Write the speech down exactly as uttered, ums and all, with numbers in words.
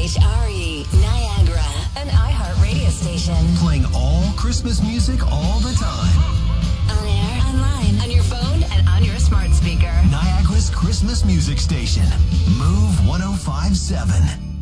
C H R E, Niagara, an iHeartRadio station. Playing all Christmas music all the time. On air, online, on your phone, and on your smart speaker. Niagara's Christmas music station. Move one oh five point seven.